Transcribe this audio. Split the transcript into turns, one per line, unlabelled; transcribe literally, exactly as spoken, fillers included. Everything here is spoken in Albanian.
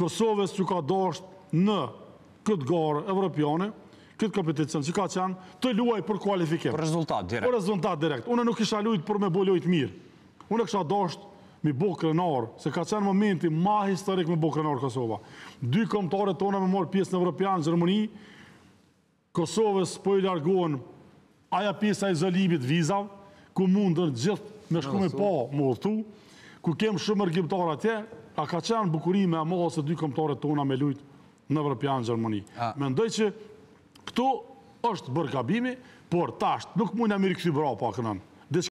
Kosovës që ka dasht në këtë garë evropiane, këtë kompeticion që ka qenë, të luaj për kualifikim.
Për rezultat direkt.
Për rezultat direkt. Unë nuk isha lujt për me bo lujt mirë. Unë kisha dasht me bo krenar, se ka qenë momenti ma historik me bo krenar Kosova. Dy kombëtare tona me marë pjesë në Evropian, Gjermani, Kosovës po i largohen aja pjesa e izolibit vizav, ku mundër gjithë me shku me pa më udhtu, ku kem shumë rgjimtar atje, a ka qenë bukurime e madhe se dy kombëtare tona me lujt në Evropian Gjermani. Mendoj që këtu është bërë gabimi, por tasht nuk mund e mirë këthy bra pa kënën.